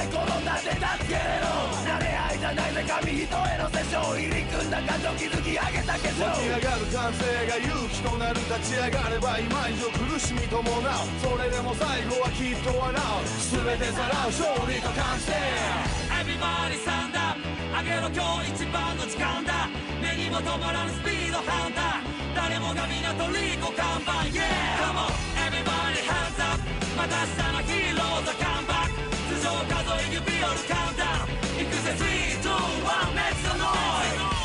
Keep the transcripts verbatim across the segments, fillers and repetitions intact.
い転んだって助けれろ慣れ合いじゃないぜ紙一重のセッション入り組んだ感情築き上げた化粧湧き上がる感性が勇気となる立ち上がれば今以上苦しみ伴うそれでも最後はきっと笑う全てさらう勝利と完成 Everybody stand up 上げろ今日一番の時間だ目にも止まらぬスピードハンター誰もが港リコ看板 Yeah Come on Everybody hands up また明日のヒーローズカムバック頭上数え指折るカウンダウン行くぜスリー、ツー、ワン Make some noise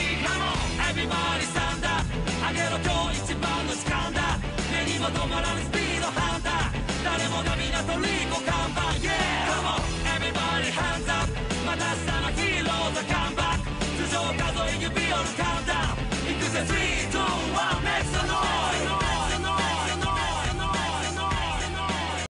止まらぬ